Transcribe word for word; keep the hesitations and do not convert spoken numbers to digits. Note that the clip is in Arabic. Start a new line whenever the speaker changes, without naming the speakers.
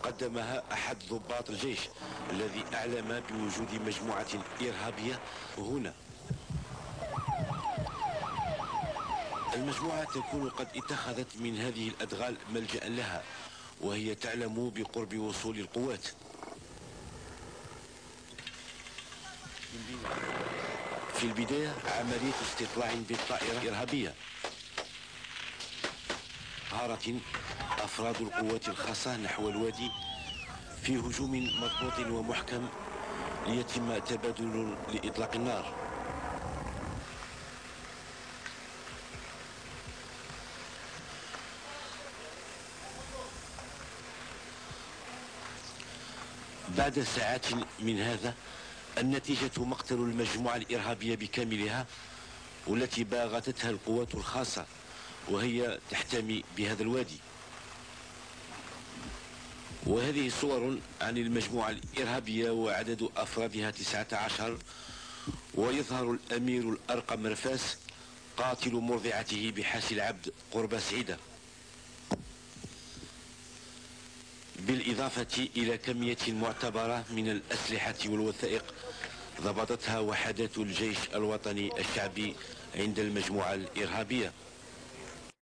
قدمها أحد ضباط الجيش الذي أعلم بوجود مجموعة إرهابية هنا. المجموعة تكون قد اتخذت من هذه الأدغال ملجأ لها، وهي تعلم بقرب وصول القوات. في البداية عملية استطلاع بالطائرة إرهابية. هارت أفراد القوات الخاصة نحو الوادي في هجوم مضبوط ومحكم ليتم تبادل لإطلاق النار. بعد ساعات من هذا النتيجة مقتل المجموعة الإرهابية بكاملها، والتي باغتتها القوات الخاصة وهي تحتمي بهذا الوادي. وهذه صور عن المجموعة الإرهابية وعدد أفرادها تسعة عشر، ويظهر الأمير الأرقم رفاس قاتل مرضعته بحاس العبد قرب سعيدة، بالإضافة إلى كمية معتبرة من الأسلحة والوثائق ضبطتها وحدات الجيش الوطني الشعبي عند المجموعة الإرهابية.